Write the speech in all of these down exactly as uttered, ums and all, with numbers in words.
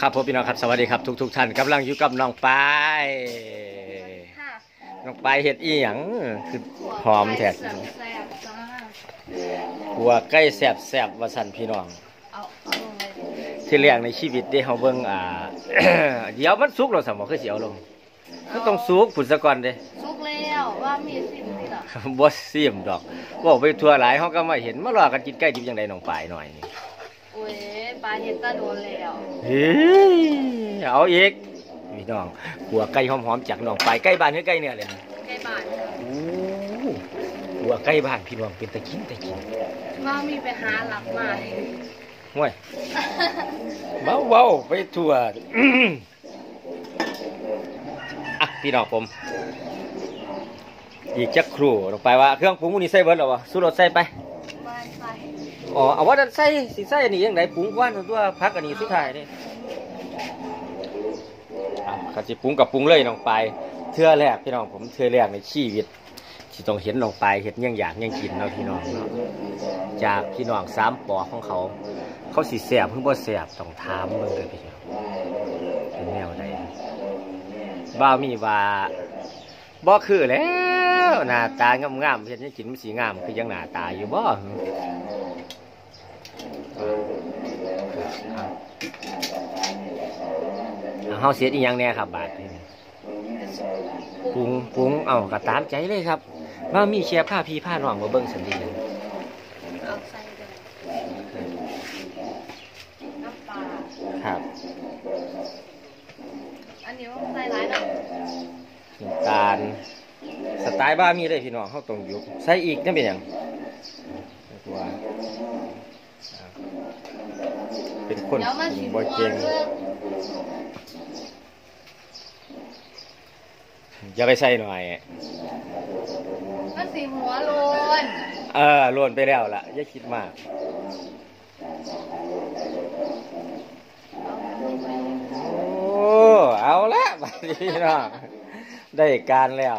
ครับผมพี่น้องครับสวัสดีครับทุกทุกท่านกำลังอยู่กับน้องปายน้องปายเห็ดอีหยังคือหอมแท้หัวใกล้แสบแสบวสันพี่น้องที่แรกในชีวิตได้เขาเบิ่งอ่า เดี๋ยวมันสุกเราสมองคือเสียวลงก็ต้องสุกผุดสะก่อนเด้สุกแล้วว่ามีซิมนี่หรอบ่ซิมดอกบอกไปทั่วหลายเขาก็มาเห็นมารอกันกินใกล้ดิบยังไงน้องปายหน่อยนี่โอ้ยปลาเห็ดตาโดนแล้วเฮ้ยเอาอีกพี่น้องหัวไก่หอมๆจากน้องปายใกล้บ้านหรือใกล้เนี่ยเลยใกล้บ้านโอ้หัวใกล้บ้านพี่น้องเป็นตะกินตะกินว่ามีไปหาหลับมาห่วยเบ้าเบ้าไปทั่วอ่ะพี่น้องผมอีกจักครู่ลงไปว่าเครื่องปรุงนี่ใส่เบิร์ดหรอวะสู้รสใส่ไปอ๋อเอาว่าใส่สิใส่อันนี้ยังไงปรุงก้อนตัวพักอันนี้สุดท้ายนี่อ่ะข้าจะปรุงกับปรุงเลยน้องไปเทื่อแรกพี่น้องผมเทื่อแรกในชีวิตที่ต้องเห็นน้องไปเห็นยังอยากยังกินเนาะพี่น้องเนาะจากพี่น้องสามปอของเขาเขาสีแสบเพิ่งบ่แสบต้องถามเบิ่งเลยพี่น้องเป็นแนวใดบ้ามีว่าบ่คือแล้วหน้าตางามๆเห็นยังกินมันสีงามคือยังหน้าตาอยู่บ่เฮาเสียอีหยังแน่ครับบาทนี่ปรุงปรุงเอาก็ตามใจเลยครับว่ามีเชียร์ผ้าพี่ผ้าน้องมาเบิ่งสันดีเอาใส่เลยน้ำปลาครับอันนี้ต้องใส่หลายหน่อยน้ำตาลสไตล์บ้ามีเลยพี่น้องเฮาต้องยุบใส่อีกนั่นเป็นหยังตัวเป็นคนบ่เก่งอย่าไปใส่หน่อยมันสีหัวโลนเออโลนไปแล้วล่ะอย่าคิดมากโอ้เอาละบัดนี้เนาะได้การแล้ว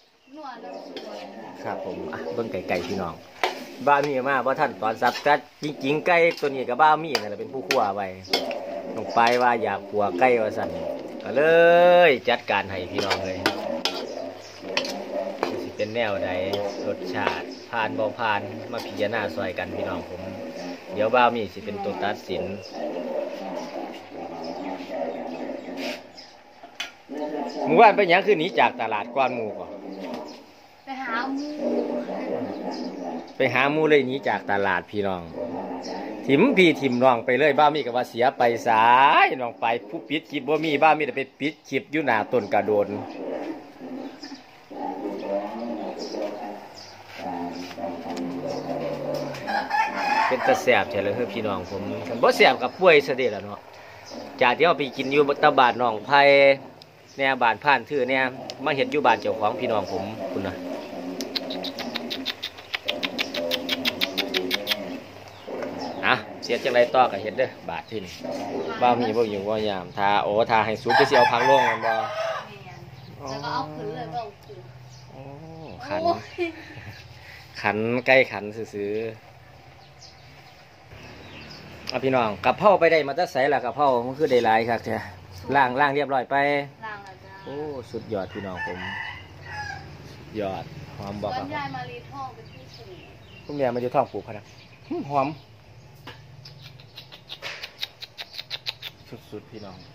ครับผมเบิ่งไก่ๆพี่น้องบ้ามีมาบ่ท่านตอนสับกัดจริงๆไก่ตัวนี้กับบ้ามีนั่นแหละเป็นผู้คั่วไว้ลงไปว่าอยากขัวไก่ว่าสั่นก็เลยจัดการให้พี่น้องเลยสิเป็นแนวใดรสชาติผ่านบ่ผ่านมาพิจารณาซอยกันพี่น้องผมเดี๋ยวบ้ามีสิเป็นตัวตัดสินหมู่บ้านเป็นยังคือหนีจากตลาดกวนหมู่ก่อนไปหาหมูไปหาหมูเลยหนีจากตลาดพี่น้องถิ่มพี่ถิ่มน้องไปเลยบ้ามีกับว่าเสียไปสายน้องไปผู้ปิดคลิปบ่มีบ้ามีแต่ไปปิดคลิปอยู่หน้าต้นกระโดนเป็นตะแสบใช่เลยคือพี่น้องผมบ่แสบกับป่วยเสด็จแล้วเนาะจากที่เราไปกินอยู่ตะบาดน้องไผ่เนี่ยบานผ่านถือเนี่ยมาเห็นอยู่บานเจ้าของพี่น้องผมคุณนะอ่ะเสียจังไรต่อกับเห็ดเด้อบาทที่นี่บ้ามีบ่อยู่ว่ายามทาโอ้ทาให้สูงจะเสียวพังล่วงมันบ่แล้วก็เอาขืนเลยบ่ขืนโอ้ขันขันใกล้ขันซื้อเอาพี่น้องกับเผาไปได้มาตั้งใส่ละกับเผามันคือได้หลายครับเถอะล่างล่างเรียบร้อยไปล่างแล้วจ้าโอ้สุดยอดพี่น้องผมยอดหอมบอกคุณยายมารีท่องเป็นที่สูงคุณยายมาจะท่องปลูกพนักหอมสุดๆพี่น้อง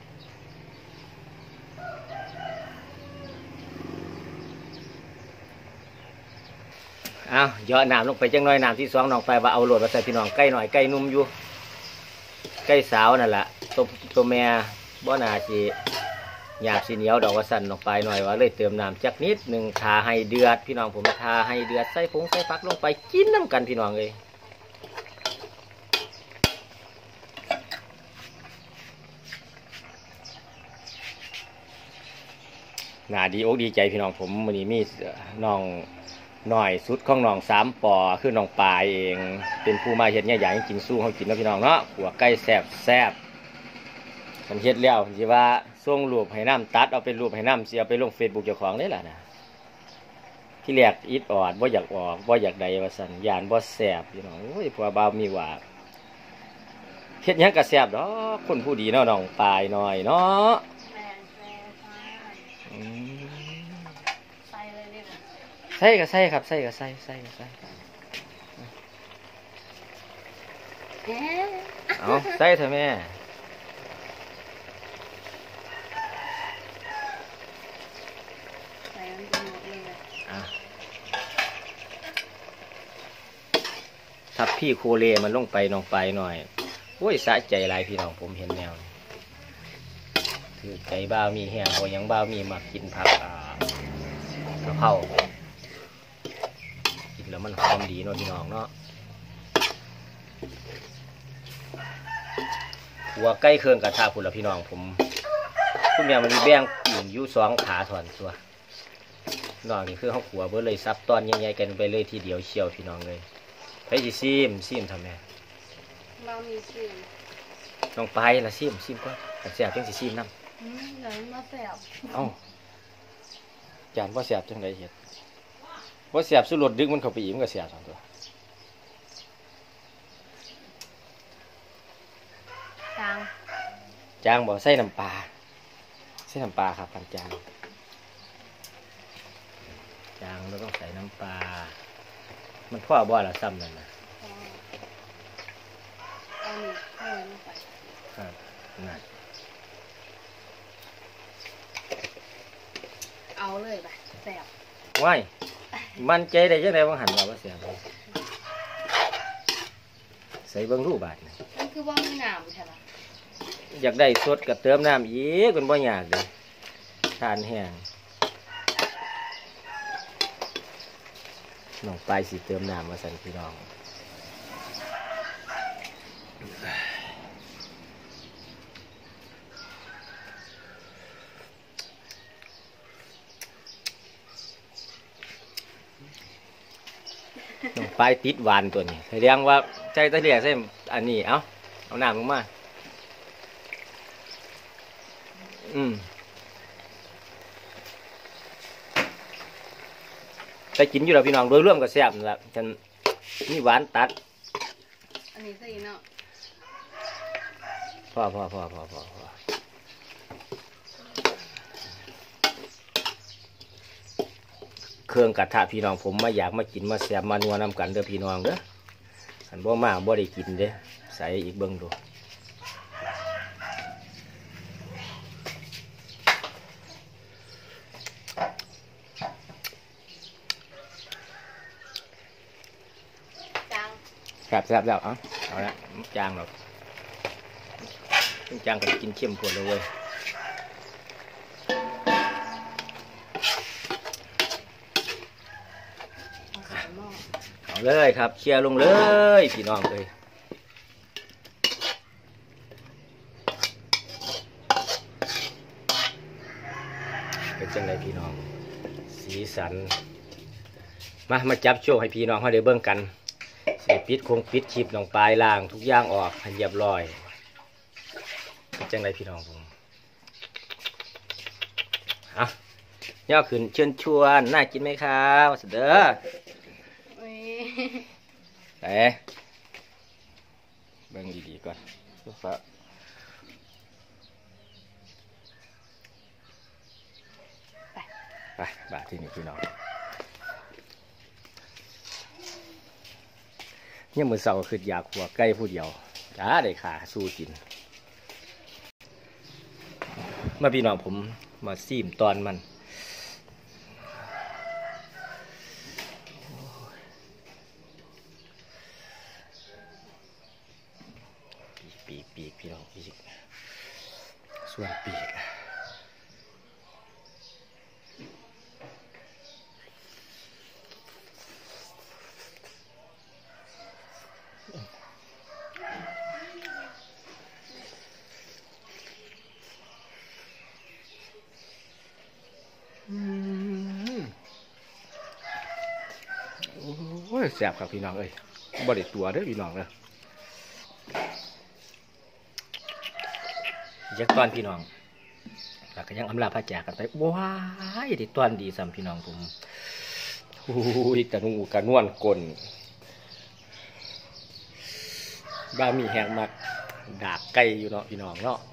อ้าวย่อน้ำลงไปจังน้อยน้ำที่สองน้องไปว่าเอาโหลดมาใส่พี่น้องใกล้หน่อยใกล้นุ่มอยู่ใกล้สาวนั่นแหละตัวตัวแม่บ่นาสีหยาบสีเหนียวดอกว่าสั่นออกไปหน่อยว่าเลยเติมน้ำจักนิดหนึ่งทาให้เดือดพี่น้องผมทาให้เดือดใส่ผงใส่ฟักลงไปกินน้ำกันพี่น้องเลยน่าดีอกดีใจพี่น้องผมวันนี้มีน้องหน่อยสุดของน้องสามปอคือน้องปลายเองเป็นผู้มาเห็ดเนี่ยอยากให้กินสู้เขากินนะพี่น้องเนาะหัวไก่แซ่บแซ่บมันเฮ็ดแล้วสิว่าส่งรูปให้น้ำตัดเอาเป็นรูปให้น้ำเสียไปลงเฟซบุ๊กเจ้าของนี่แหละนะที่แรกอิดออดบ่อยากออกบ่อยากใดว่าสั่นยานบ่แซ่บพี่น้องโอ้ยผัวบ่าวมีว่าเฮ็ดหยังกระแซบดอกคนผู้ดีเนาะน้องปลายหน่อยเนาะแมนแมนค่ะอืมใส่เลยดิค่ะใส่ก็ใส่ครับใส่ก็ใส่ใส่ก็ใส่เอ๊ะเอาใส่เถอะแม่ใส่มันเป็นหมดเลยอ่ะทับพี่โคเลมันลงไปน้องไปหน่อยโอ้ยสะใจหลายพี่น้องผมเห็นแนวนี้ถือใจบ้าวมีแห้งโอยังบ้าวมีมากินผักอ่ากระเพรากินแล้วมันหอมดีเนาะพี่น้องเนาะหัวใกล้เครื่องกระทะพุ่นละพี่น้องผมคุณแม่มันมีแบ่งปิ่งอยู่สองขาถอนตัวน้องนี่คือเขาขัวเบิดเลยซับตอนใหญ่ๆกันไปเลยทีเดียวเชียวพี่น้องเลยไปสิซิมซิมทำไงเรามีชื่อน้องไปละซิมซิมก็แต่เสียบจังสิซิมน้อืมเดี๋ยวมันมาแสบำเอ้าจานว่าเสียบจังไดเห็ดว่าเสียบสุดรสดึกมันเข้าไปอีกมันก็เสียบสองตัวจางจางบ่ใส่น้ำปลาใส่น้ำปลาครับพันจางจางเราต้องใส่น้ำปลามันพ่อบ่ละซ้ำนั่นนะเอาหนึ่งเอาไว้ลงไปครับนั่นเอาเลยไปแสบว้ายมันใจได้ยังไงว่างหันว่าว่าเสียบใส่เบิ้งรูปบาทนะมันคือว่ามันงามใช่ไหมอยากได้สดกับเติมน้ำอีกเป็นบ่อยากเลยทานแห้งน้องไปสิเติมน้ำมาสั่นพี่น้องน้องไปติดหวานตัวนี้เรียกว่าใจตะเลียใช่อันนี้เอาเอาน้ำลงมาอืมไปกินอยู่แล้วพี่น้องโดยร่วมกับแซ่บนั่นแหละฉันนี่หวานตัดอันนี้ใส่เนาะพ่อพ่อพ่อพ่อพ่อพ่อเครื่องกระทะพี่น้องผมมาอยากมากินมาแซ่บมานัวนำกันเด้อพี่น้องเด้อฉันบ่มาบ่ได้กินเด้อใส่อีกเบิ่งดูจางแซ่บแซ่บแล้วเอาเอาละจางหรอกจางก็กินเข้มข้นเลยเว้ยเอาใส่หม้อเอาเลยครับเคลียร์ลงเลยพี่น้องเลยเป็นจังไรพี่น้องสีสันมามาจับโชว์ให้พี่น้องเขาได้เบิ่งกันสีปิดคงปิดคลิปลงปลายล่างทุกอย่างออกให้เรียบร้อยเป็นจังไรพี่น้องผมฮะย่อขึ้นเชิญชวนน่ากินไหมครับเด้ออุ้ยแต่เบิ่งดีๆก่อนฟ้าไปบาทที่นี่พี่น้องเนี่ยมือเสาร์คืออยากหัวใกล้ผู้เดียวจ้าได้ขาสู้กินมาพี่น้องผมมาซีมตอนมันปีกปีกพี่น้องปีกส่วนปีกโอ้ยแซ่บครับพี่น้องเอ้ยบริตัวเด้อพี่น้องเด้อยักตอนพี่น้องแล้วก็ยังอำลาพระจากกันไปว้ายที่ตอนดีซ้ำพี่น้องผมโอ้ยกระนูกระนวลกลนบ้ามีแหงมักดากไก่อยู่เนาะพี่น้องเนาะ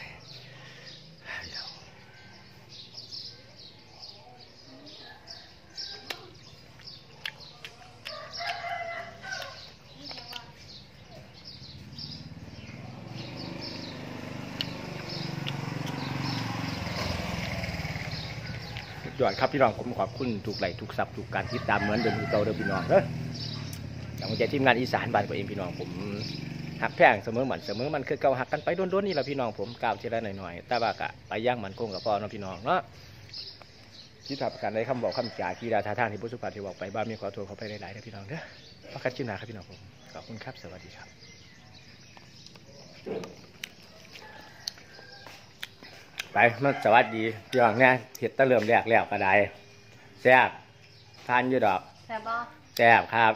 ยอดครับพี่น้องผมขอบคุณทุกไหลทุกซับทุกการติดตามเหมือนเดิมทุกเก่าเดิมพี่น้องเด้ออย่างใจทีมงานอีสานบ้านผมเองพี่น้องผมหักแพงเสมอเหมือนเสมอมันคือเก่าหักกันไปโดนๆนี่แหละพี่น้องผมก้าวทีละหน่อยๆแต่ว่ากะไปย่างมันคงกับพ่อเนาะพี่น้องเนาะที่ทำการได้คำบอกคำจ่ากีฬาท่าทางที่ผู้สุภาพที่บอกไปบ้านมีขอโทษเขาไปหลายๆนะพี่น้องเด้อพระคัดชื่อนาครับพี่น้องผมขอบคุณครับสวัสดีครับไปมาสวัสดีพี่น้องเนี่ยเห็ดตะเริ่มแรกแล้วก็ได้แซ่บทานอยู่ดอกแซ่บบ่แซ่บครับ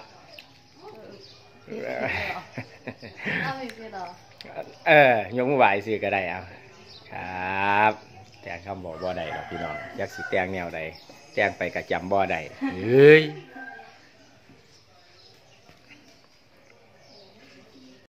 เอาอีกทีเหรอเออยกมือไหวสิก็ได้เอาครับแต่คำบอกบ่ได้หรอกพี่น้องยักษ์สิแตงแนวใดแตงไปกับจำบ่ได้เฮ้ย